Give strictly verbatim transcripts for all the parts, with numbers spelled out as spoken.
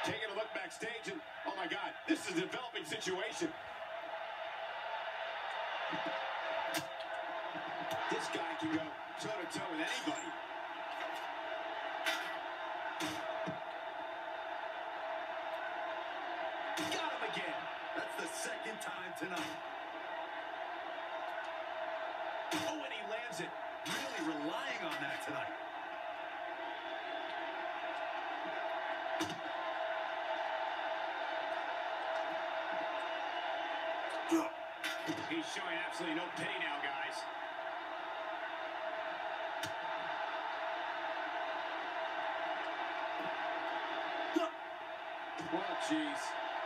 Taking a look backstage, and oh my God, this is a developing situation. This guy can go toe-to-toe with anybody. Got him again. That's the second time tonight. Oh, and he lands it. Really relying on that tonight. He's showing absolutely no pity now, guys. Oh, jeez.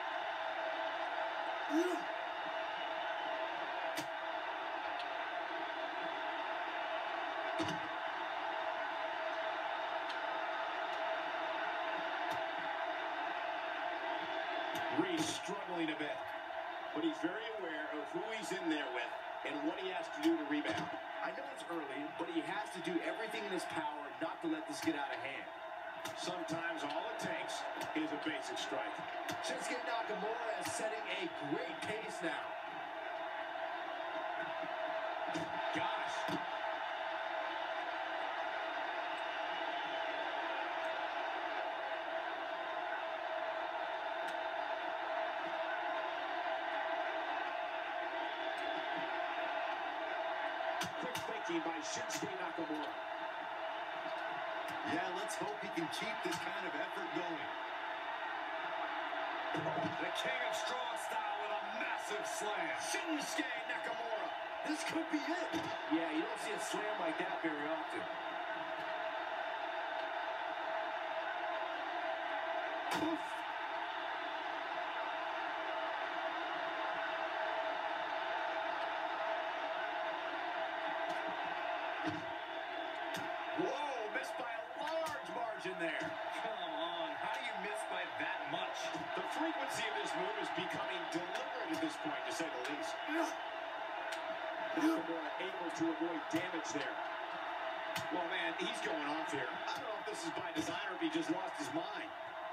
Reece struggling a bit, but he's very aware of who he's in there with and what he has to do to rebound. I know it's early, but he has to do everything in his power not to let this get out of hand. Sometimes all it takes is a basic strike. Shinsuke Nakamura is setting a great pace now. Gosh. Quick thinking by Shinsuke Nakamura. Yeah, let's hope he can keep this kind of effort going. The king of strong style with a massive slam. Shinsuke Nakamura. This could be it. Yeah, you don't see a slam like that very often. Oof. Whoa, missed by a large margin there. Come on, how do you miss by that much? The frequency of this move is becoming deliberate at this point, to say the least. Nakamura able to avoid damage there. Well, man, he's going off here. I don't know if this is by design or if he just lost his mind.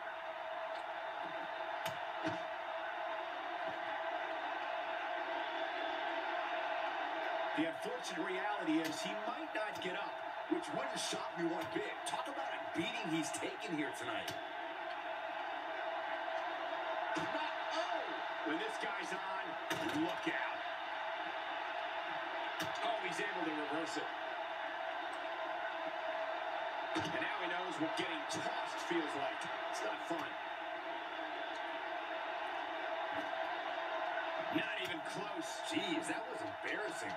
The unfortunate reality is he might not get up, Which wouldn't shock me one bit. Talk about a beating he's taken here tonight. Not, oh! When this guy's on, look out. Oh, he's able to reverse it. And now he knows what getting tossed feels like. It's not fun. Not even close. Jeez, that was embarrassing.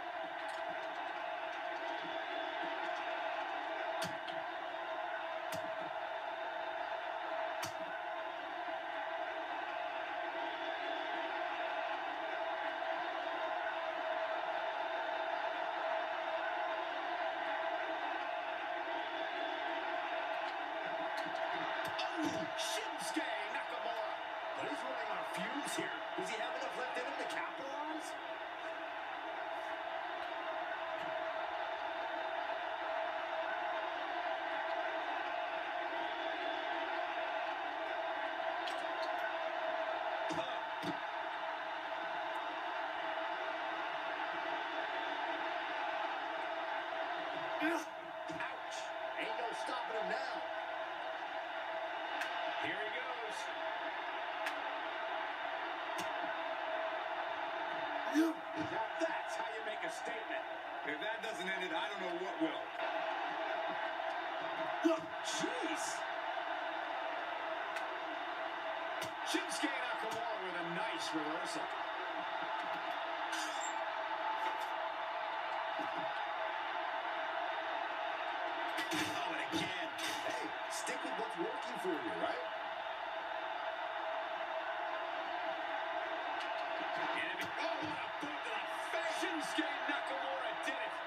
Shinsuke Nakamura. But he's running on fumes here. Does he have enough left in him to capitalize? Ouch. Ain't no stopping him now. Here he goes. Now that's how you make a statement. If that doesn't end it, I don't know what will. Jeez. Shinsuke Nakamura with a nice reversal. Oh, and again. Hey, stick with what's working for you, right? Enemy. Oh, what a boot to the face. Shinsuke Nakamura did it.